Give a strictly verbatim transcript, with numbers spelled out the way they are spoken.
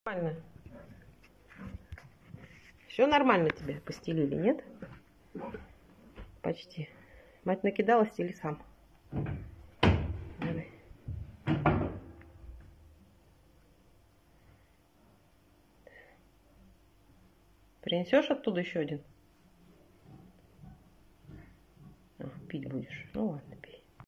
Нормально. Все нормально тебе постелили, нет? Почти. Мать накидала, стели сам. Давай. Принесешь оттуда еще один? А, пить будешь. Ну ладно.